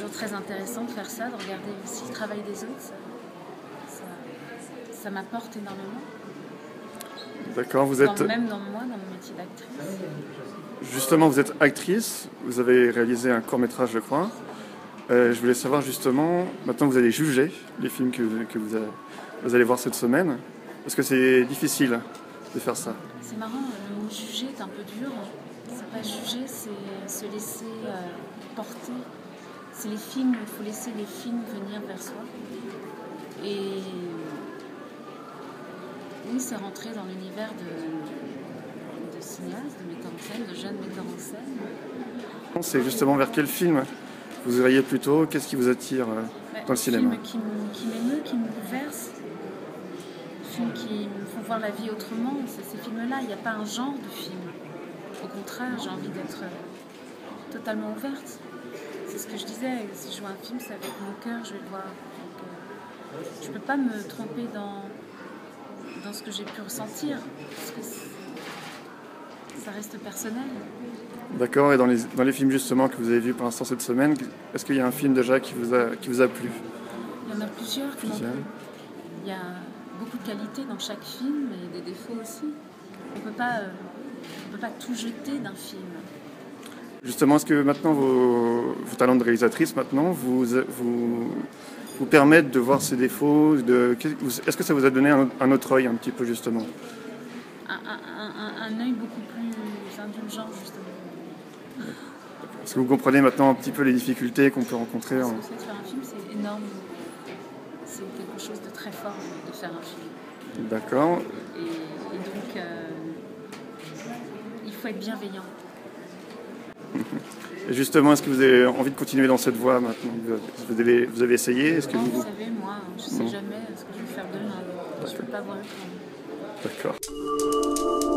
toujours très intéressant de faire ça, de regarder aussi le travail des autres. Ça m'apporte énormément. D'accord, vous êtes... Même dans mon métier d'actrice. Justement, vous êtes actrice, vous avez réalisé un court-métrage, je crois. Je voulais savoir justement, maintenant vous allez juger les films que vous allez voir cette semaine. Est-ce que c'est difficile de faire ça? C'est marrant, le mot juger est un peu dur. C'est pas juger, c'est se laisser porter. C'est les films, il faut laisser les films venir vers soi. Et oui, c'est rentrer dans l'univers de cinéastes, de metteurs en scène, de jeunes metteurs en scène. C'est justement vers quel film vous iriez plutôt? Qu'est-ce qui vous attire dans le cinéma? Film qui m'émeut, qui me bouleverse. Films qui me font voir la vie autrement. Ces films-là, il n'y a pas un genre de film. Au contraire, j'ai envie d'être totalement ouverte. C'est ce que je disais. Si je vois un film, c'est avec mon cœur, je vais le voir. Donc, je ne peux pas me tromper dans ce que j'ai pu ressentir. Parce que ça reste personnel. D'accord, et dans les films justement que vous avez vus pour l'instant cette semaine, est-ce qu'il y a un film déjà qui vous a plu? Il y en a plusieurs qui m'ont plu. Il y a beaucoup de qualités dans chaque film et des défauts aussi. On ne peut pas tout jeter d'un film. Justement, est-ce que maintenant vos talents de réalisatrice maintenant vous permettent de voir ces défauts Est-ce que ça vous a donné un autre œil un petit peu justement? Un œil beaucoup plus indulgent justement. Est-ce que vous comprenez maintenant un petit peu les difficultés qu'on peut rencontrer Ce que c'est de faire un film, c'est énorme. C'est quelque chose de très fort de faire un film. D'accord. Et donc, il faut être bienveillant. Et justement, est-ce que vous avez envie de continuer dans cette voie maintenant? Vous avez essayé? Vous savez, moi, je ne sais jamais ce que je vais faire demain. Je ne peux pas voir le temps. D'accord.